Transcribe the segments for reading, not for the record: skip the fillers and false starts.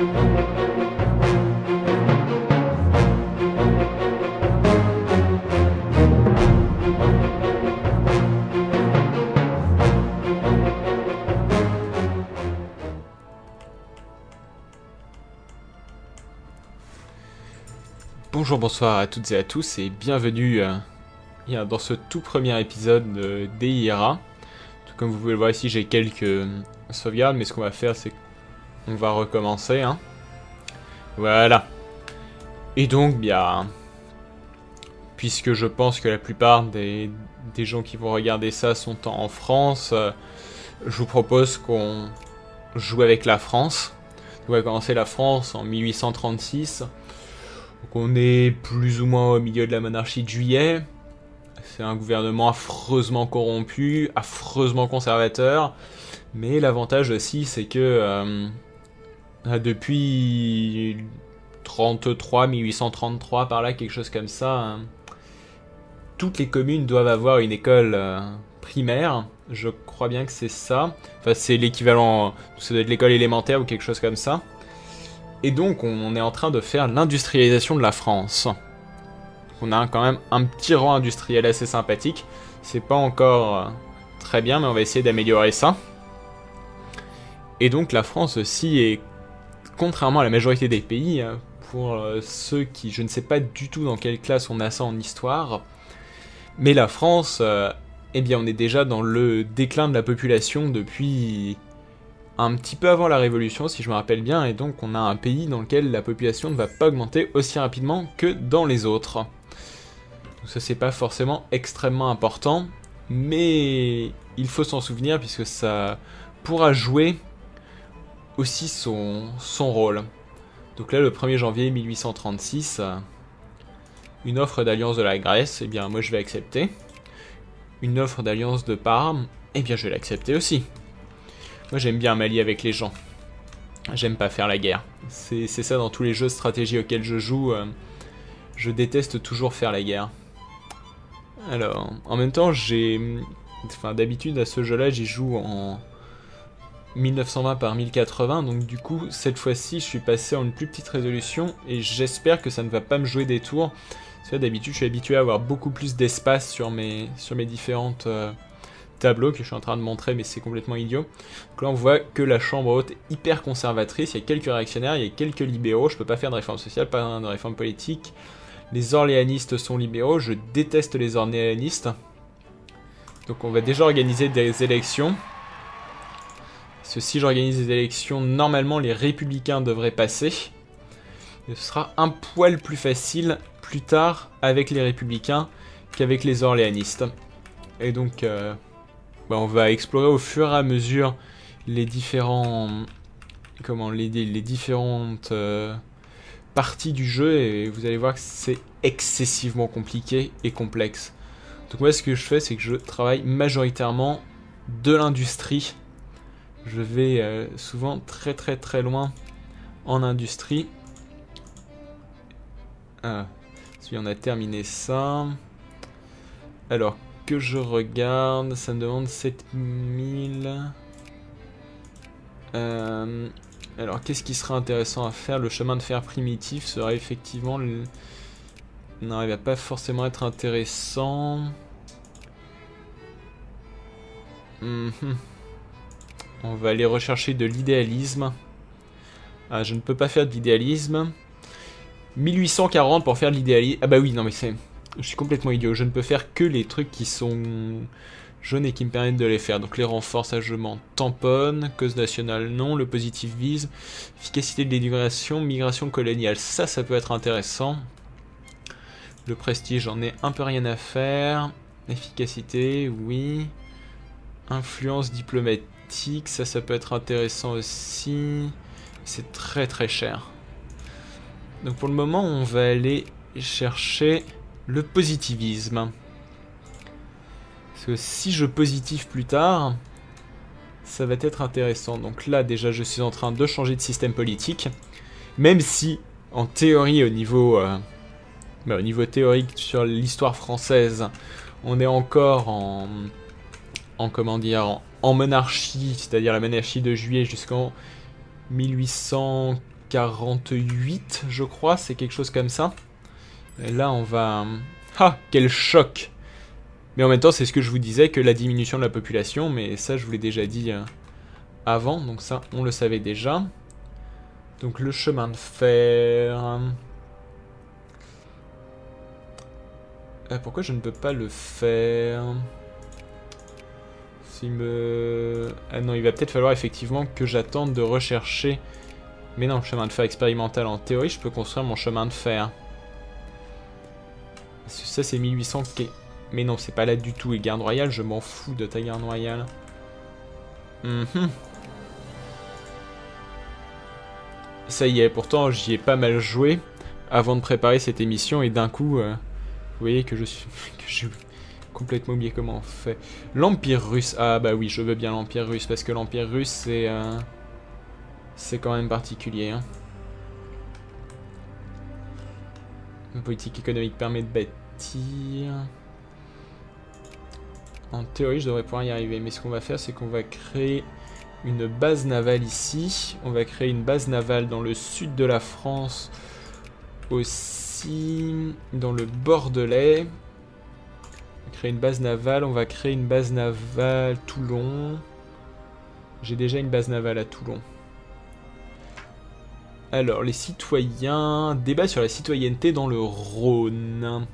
Bonjour, bonsoir à toutes et à tous et bienvenue dans ce tout premier épisode de DIRA. Tout comme vous pouvez le voir ici, j'ai quelques sauvegardes, mais ce qu'on va faire c'est qu'on va recommencer. Voilà. Et donc, bien, puisque je pense que la plupart des gens qui vont regarder ça sont en France, je vous propose qu'on joue avec la France. On va commencer la France en 1836. Donc on est plus ou moins au milieu de la monarchie de Juillet. C'est un gouvernement affreusement corrompu, affreusement conservateur. Mais l'avantage aussi, c'est que depuis 1833 par là, quelque chose comme ça, toutes les communes doivent avoir une école primaire. Je crois bien que c'est ça. Enfin, c'est l'équivalent, ça doit être l'école élémentaire ou quelque chose comme ça. Et donc, on est en train de faire l'industrialisation de la France. On a quand même un petit rang industriel assez sympathique. C'est pas encore très bien, mais on va essayer d'améliorer ça. Et donc, la France aussi est, contrairement à la majorité des pays, pour ceux qui, je ne sais pas du tout dans quelle classe on a ça en histoire, mais la France, eh bien, on est déjà dans le déclin de la population depuis un petit peu avant la Révolution, si je me rappelle bien, et donc on a un pays dans lequel la population ne va pas augmenter aussi rapidement que dans les autres. Donc ça, c'est pas forcément extrêmement important, mais il faut s'en souvenir puisque ça pourra jouer aussi son rôle. Donc là, le 1er janvier 1836, une offre d'alliance de la Grèce, eh bien moi je vais accepter. Une offre d'alliance de Parme, eh bien je vais l'accepter aussi. Moi j'aime bien m'allier avec les gens. J'aime pas faire la guerre. C'est ça dans tous les jeux de stratégie auxquels je joue. Je déteste toujours faire la guerre. Alors, en même temps, d'habitude à ce jeu-là, j'y joue en 1920 par 1080. Donc du coup, cette fois-ci, je suis passé en une plus petite résolution. Et j'espère que ça ne va pas me jouer des tours. Parce que d'habitude, je suis habitué à avoir beaucoup plus d'espace sur mes différentes tableau que je suis en train de montrer, mais c'est complètement idiot. Donc là on voit que la chambre haute est hyper conservatrice, il y a quelques réactionnaires, il y a quelques libéraux, je peux pas faire de réforme sociale, pas de réforme politique. Les orléanistes sont libéraux, je déteste les orléanistes. Donc on va déjà organiser des élections. Parce que si j'organise des élections, normalement les républicains devraient passer. Et ce sera un poil plus facile plus tard avec les républicains qu'avec les orléanistes. Et donc on va explorer au fur et à mesure les différentes parties du jeu et vous allez voir que c'est excessivement compliqué et complexe. Donc moi ce que je fais c'est que je travaille majoritairement de l'industrie. Je vais souvent très très très loin en industrie. Si on a terminé ça. Alors que je regarde, ça me demande 7000. Alors, qu'est-ce qui serait intéressant à faire? Le chemin de fer primitif serait effectivement... Non, il va pas forcément être intéressant. On va aller rechercher de l'idéalisme. Ah, je ne peux pas faire de l'idéalisme. 1840 pour faire de l'idéalisme. Ah bah oui, non mais c'est... Je suis complètement idiot, je ne peux faire que les trucs qui sont jaunes et qui me permettent de les faire. Donc les renforcements tamponne, cause nationale non, le positivisme, efficacité de l'éducation, migration coloniale, ça peut être intéressant. Le prestige, j'en ai un peu rien à faire. Efficacité, oui. Influence diplomatique, ça peut être intéressant aussi. C'est très très cher. Donc pour le moment, on va aller chercher le positivisme. Parce que si je positive plus tard, ça va être intéressant. Donc là, déjà, je suis en train de changer de système politique. Même si, en théorie, au niveau théorique sur l'histoire française, on est encore en monarchie, c'est-à-dire la monarchie de Juillet jusqu'en 1840. 48, je crois, c'est quelque chose comme ça. Et là, on va... Ah, quel choc! Mais en même temps, c'est ce que je vous disais, que la diminution de la population, mais ça, je vous l'ai déjà dit avant, donc ça, on le savait déjà. Donc le chemin de fer... pourquoi je ne peux pas le faire? Ah non, il va peut-être falloir effectivement que j'attende de rechercher... Mais non, chemin de fer expérimental, en théorie, je peux construire mon chemin de fer. Ça, c'est 1800... Mais non, c'est pas là du tout. Et garde royale, je m'en fous de ta garde royale. Ça y est, pourtant, j'y ai pas mal joué avant de préparer cette émission. Et d'un coup, vous voyez que j'ai complètement oublié comment on fait. L'Empire russe. Ah bah oui, je veux bien l'Empire russe. Parce que l'Empire russe, c'est quand même particulier. Hein. Une politique économique permet de bâtir... En théorie, je devrais pouvoir y arriver. Mais ce qu'on va faire, c'est qu'on va créer une base navale ici. On va créer une base navale dans le sud de la France. Aussi dans le Bordelais. On va créer une base navale. On va créer une base navale Toulon. J'ai déjà une base navale à Toulon. Alors, les citoyens... Débat sur la citoyenneté dans le Rhône.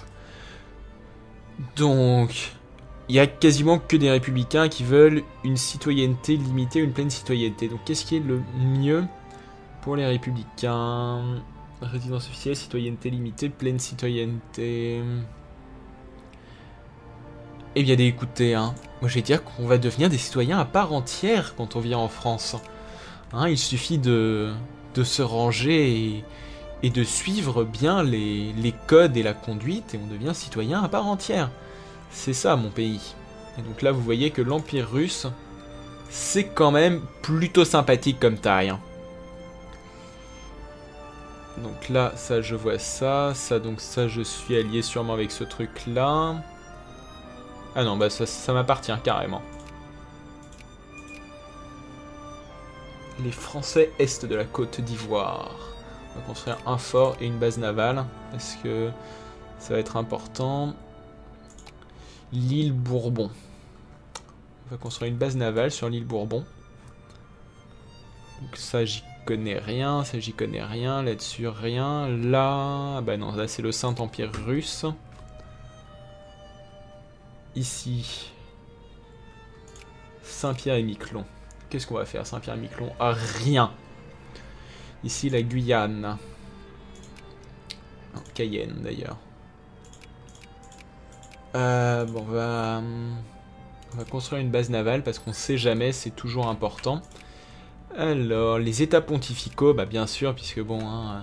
Donc... Il y a quasiment que des républicains qui veulent une citoyenneté limitée, une pleine citoyenneté. Donc qu'est-ce qui est le mieux pour les républicains? Résidence officielle, citoyenneté limitée, pleine citoyenneté... Eh bien écoutez, hein, moi je vais dire qu'on va devenir des citoyens à part entière quand on vient en France. Hein, il suffit de se ranger et de suivre bien les codes et la conduite et on devient citoyen à part entière. C'est ça mon pays. Et donc là vous voyez que l'Empire russe, c'est quand même plutôt sympathique comme taille. Hein. Donc là, ça je vois ça, donc ça je suis allié sûrement avec ce truc là. Ah non, bah ça m'appartient carrément. Les Français est de la Côte d'Ivoire. On va construire un fort et une base navale. Est-ce que ça va être important? L'île Bourbon. On va construire une base navale sur l'île Bourbon. Donc ça, j'y connais rien. Ça, j'y connais rien. Là-dessus, rien. Là... bah non, là, c'est le Saint-Empire russe. Ici... Saint-Pierre et Miquelon. Qu'est-ce qu'on va faire, Saint-Pierre et Miquelon? Ah, rien. Ici, la Guyane. Non, Cayenne, d'ailleurs. Bon, on va construire une base navale parce qu'on sait jamais, c'est toujours important. Alors, les états pontificaux, bah bien sûr, puisque bon... Hein,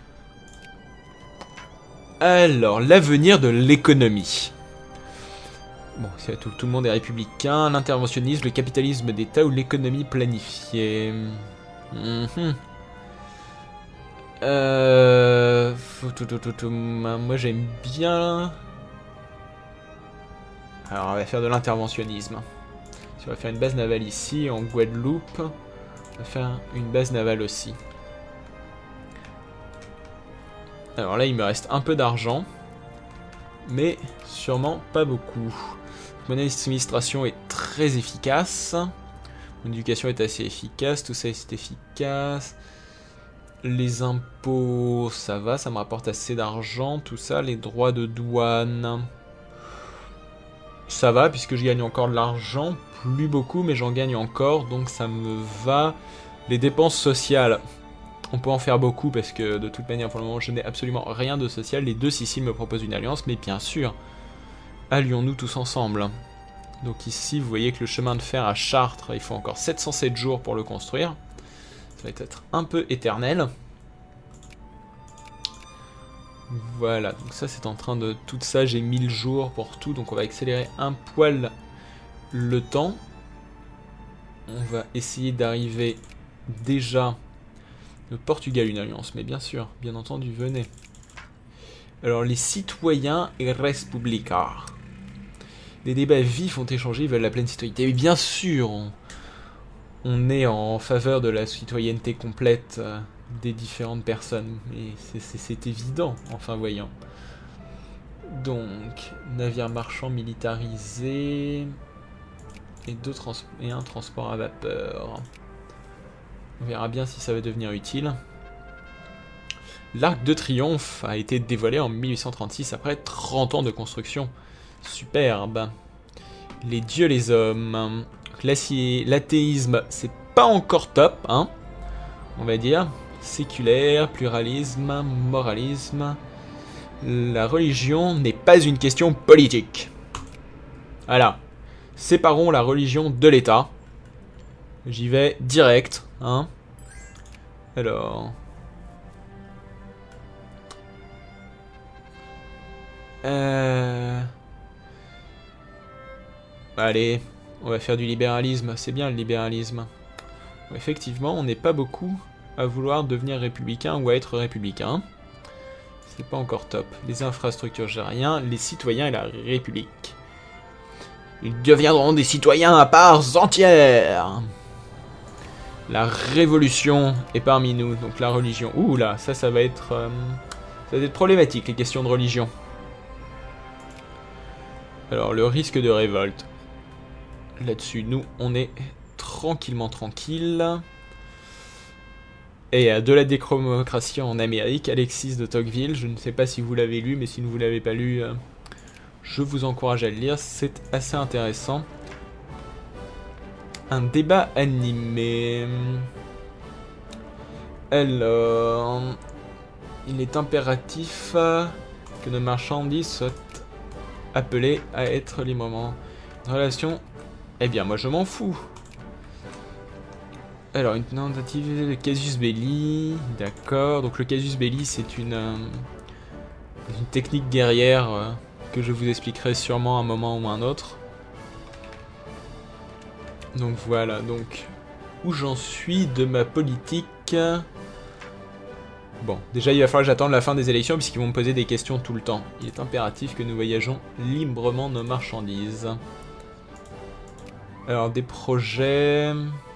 alors, l'avenir de l'économie. Bon, tout le monde est républicain. L'interventionnisme, le capitalisme d'État ou l'économie planifiée. Moi, j'aime bien... Alors on va faire de l'interventionnisme. Si on va faire une base navale ici, en Guadeloupe, on va faire une base navale aussi. Alors là il me reste un peu d'argent, mais sûrement pas beaucoup. Mon administration est très efficace. Mon éducation est assez efficace, tout ça est efficace. Les impôts, ça va, ça me rapporte assez d'argent, tout ça. Les droits de douane... Ça va, puisque je gagne encore de l'argent, plus beaucoup, mais j'en gagne encore, donc ça me va. Les dépenses sociales, on peut en faire beaucoup, parce que de toute manière, pour le moment, je n'ai absolument rien de social. Les deux Siciles me proposent une alliance, mais bien sûr, allions-nous tous ensemble. Donc ici, vous voyez que le chemin de fer à Chartres, il faut encore 707 jours pour le construire. Ça va être un peu éternel. Voilà, donc ça c'est en train de... Tout ça, j'ai 1000 jours pour tout, donc on va accélérer un poil le temps. On va essayer d'arriver déjà... Le Portugal, une alliance, mais bien sûr, bien entendu, venez. Alors, les citoyens et Respublica. Des débats vifs ont échangé, ils veulent la pleine citoyenneté. Mais bien sûr, on est en faveur de la citoyenneté complète des différentes personnes. Mais c'est évident, enfin voyons. Donc, navire marchand militarisé et un transport à vapeur. On verra bien si ça va devenir utile. L'Arc de Triomphe a été dévoilé en 1836 après 30 ans de construction. Superbe. Les dieux, les hommes. L'athéisme, c'est pas encore top, hein, on va dire. Séculaire, pluralisme, moralisme. La religion n'est pas une question politique. Voilà. Séparons la religion de l'État. J'y vais direct, hein. Alors... Allez, on va faire du libéralisme, c'est bien le libéralisme. Effectivement, on n'est pas beaucoup à vouloir devenir républicain ou à être républicain. C'est pas encore top. Les infrastructures, j'ai rien. Les citoyens et la République. Ils deviendront des citoyens à part entière. La révolution est parmi nous, donc la religion. Ouh là, ça va être problématique, les questions de religion. Alors, le risque de révolte. Là-dessus, nous, on est tranquillement tranquille. Et de la démocratie en Amérique, Alexis de Tocqueville. Je ne sais pas si vous l'avez lu, mais si vous ne l'avez pas lu, je vous encourage à le lire. C'est assez intéressant. Un débat animé. Alors, il est impératif que nos marchandises soient appelées à être librement en relation. Eh bien, moi je m'en fous. Alors, une tentative de casus belli. D'accord. Donc, le casus belli, c'est une technique guerrière que je vous expliquerai sûrement à un moment ou à un autre. Donc, voilà. Donc, où j'en suis de ma politique. Bon, déjà, il va falloir que j'attende la fin des élections puisqu'ils vont me poser des questions tout le temps. Il est impératif que nous voyageons librement nos marchandises. Alors, des projets...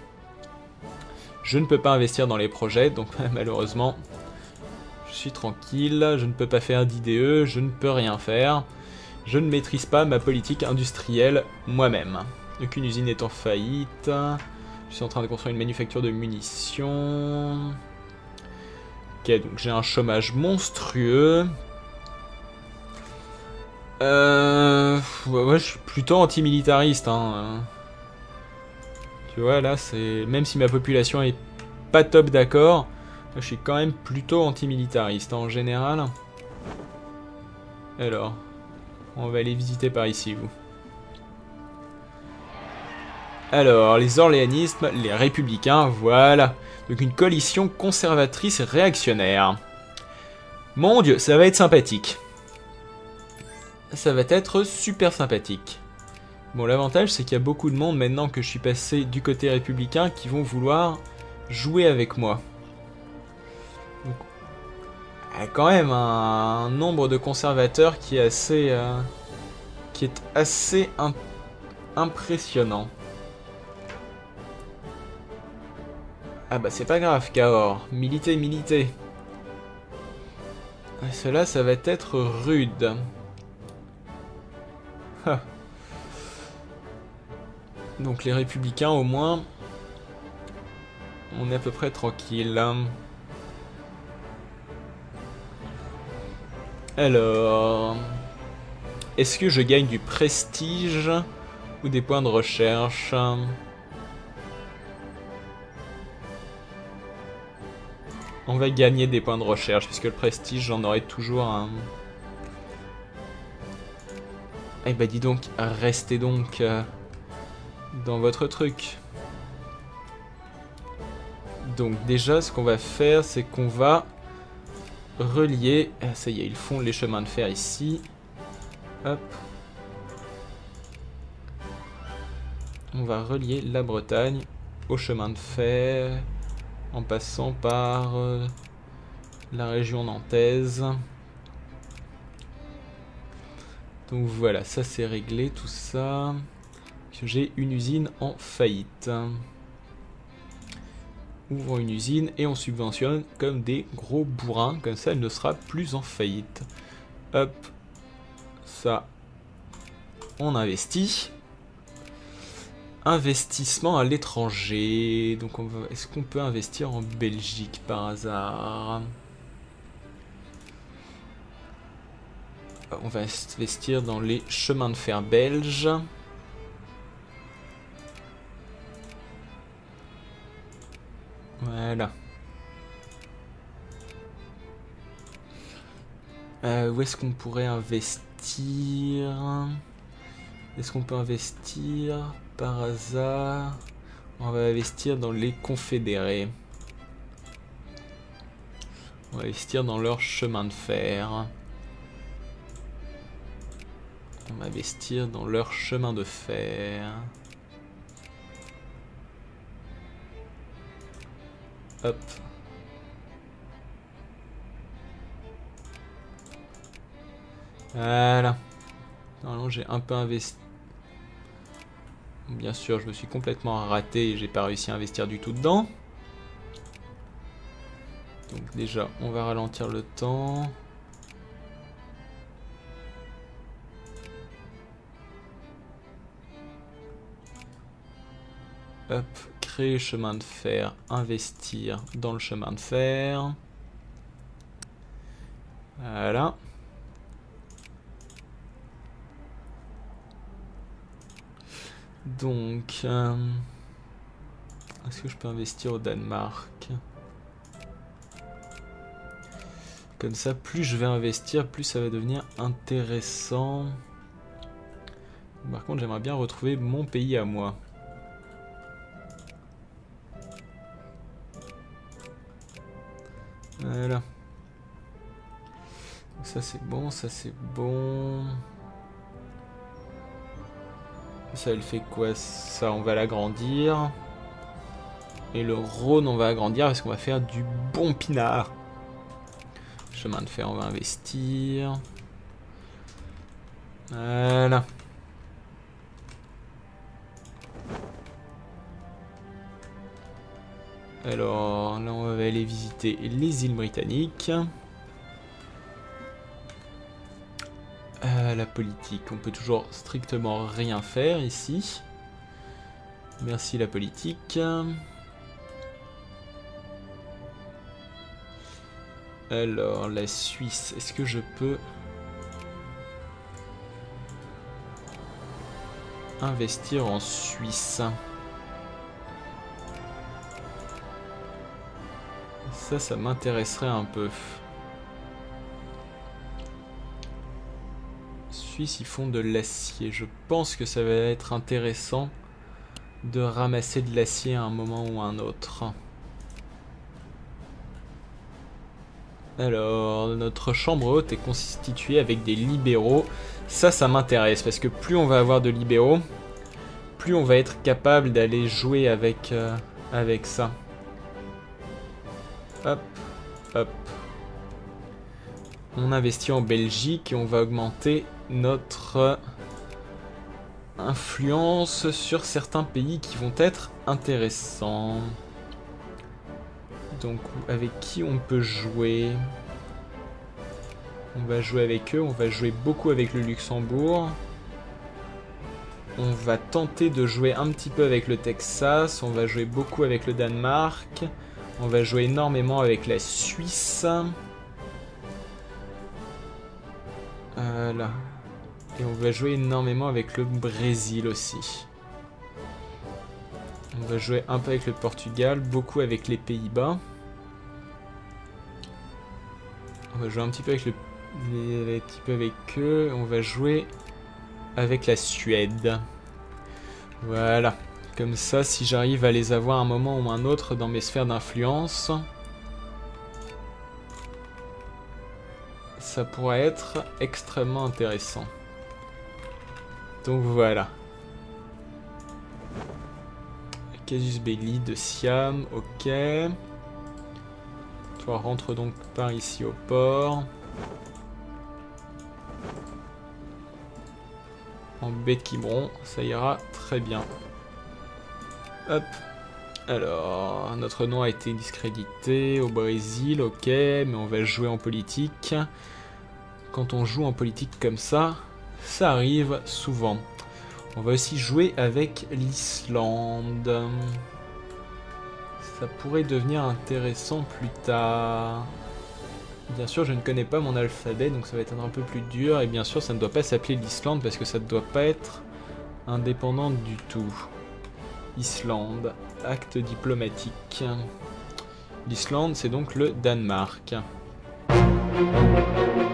Je ne peux pas investir dans les projets, donc malheureusement, je suis tranquille. Je ne peux pas faire d'IDE, je ne peux rien faire. Je ne maîtrise pas ma politique industrielle moi-même. Aucune usine est en faillite. Je suis en train de construire une manufacture de munitions. Ok, donc j'ai un chômage monstrueux. Ouais, je suis plutôt antimilitariste, hein. Tu vois, là, c'est... Même si ma population est pas top d'accord, je suis quand même plutôt antimilitariste, hein, en général. Alors, on va aller visiter par ici, vous. Alors, les orléanismes, les républicains, voilà. Donc une coalition conservatrice et réactionnaire. Mon Dieu, ça va être sympathique. Ça va être super sympathique. Bon, l'avantage, c'est qu'il y a beaucoup de monde, maintenant que je suis passé du côté républicain, qui vont vouloir jouer avec moi. Donc, il y a quand même un nombre de conservateurs qui est assez impressionnant. Ah bah c'est pas grave, Cahors. Militer, militer. Cela, ça va être rude. Ha. Donc les républicains, au moins, on est à peu près tranquille. Alors, est-ce que je gagne du prestige ou des points de recherche? On va gagner des points de recherche, puisque le prestige, j'en aurai toujours un. Eh bah dis donc, restez donc dans votre truc. Donc déjà, ce qu'on va faire, c'est qu'on va relier... Ah, ça y est, ils font les chemins de fer ici. Hop. On va relier la Bretagne au chemin de fer, en passant par la région nantaise. Donc voilà, ça c'est réglé, tout ça. J'ai une usine en faillite. Ouvrons une usine et on subventionne comme des gros bourrins. Comme ça, elle ne sera plus en faillite. Hop. Ça. On investit. Investissement à l'étranger. Donc, est-ce qu'on peut investir en Belgique par hasard? On va investir dans les chemins de fer belges. Voilà. Où est-ce qu'on pourrait investir? Est-ce qu'on peut investir par hasard? On va investir dans les confédérés. On va investir dans leur chemin de fer. On va investir dans leur chemin de fer. Hop. Voilà. Normalement, j'ai un peu investi. Bien sûr, je me suis complètement raté et j'ai pas réussi à investir du tout dedans. Donc déjà, on va ralentir le temps. Hop, créer chemin de fer, investir dans le chemin de fer. Voilà. Donc, est-ce que je peux investir au Danemark? Comme ça, plus je vais investir, plus ça va devenir intéressant. Par contre, j'aimerais bien retrouver mon pays à moi. Voilà. Ça c'est bon, ça c'est bon. Ça elle fait quoi? Ça on va l'agrandir. Et le Rhône on va agrandir parce qu'on va faire du bon pinard. Chemin de fer on va investir. Voilà. Alors là on va aller visiter les îles britanniques. La politique, on peut toujours strictement rien faire ici. Merci la politique. Alors la Suisse, est-ce que je peux investir en Suisse? Ça m'intéresserait un peu. Suisse, ils font de l'acier. Je pense que ça va être intéressant de ramasser de l'acier à un moment ou à un autre. Alors, notre chambre haute est constituée avec des libéraux. Ça m'intéresse parce que plus on va avoir de libéraux, plus on va être capable d'aller jouer avec, avec ça. Hop, hop. On investit en Belgique et on va augmenter notre influence sur certains pays qui vont être intéressants. Donc, avec qui on peut jouer? On va jouer avec eux, on va jouer beaucoup avec le Luxembourg. On va tenter de jouer un petit peu avec le Texas, on va jouer beaucoup avec le Danemark. On va jouer énormément avec la Suisse. Là. Et on va jouer énormément avec le Brésil aussi. On va jouer un peu avec le Portugal, beaucoup avec les Pays-Bas. On va jouer un petit peu avec avec eux. On va jouer avec la Suède. Voilà. Comme ça, si j'arrive à les avoir un moment ou un autre dans mes sphères d'influence, ça pourrait être extrêmement intéressant. Donc voilà. Casus Belli de Siam, ok. Toi rentre donc par ici au port. En baie de Quiberon, ça ira très bien. Hop. Alors, notre nom a été discrédité au Brésil, ok, mais on va jouer en politique. Quand on joue en politique comme ça arrive souvent. On va aussi jouer avec l'Islande. Ça pourrait devenir intéressant plus tard. Bien sûr, je ne connais pas mon alphabet, donc ça va être un peu plus dur. Et bien sûr, ça ne doit pas s'appeler l'Islande parce que ça ne doit pas être indépendant du tout. Islande, acte diplomatique. L'Islande, c'est donc le Danemark.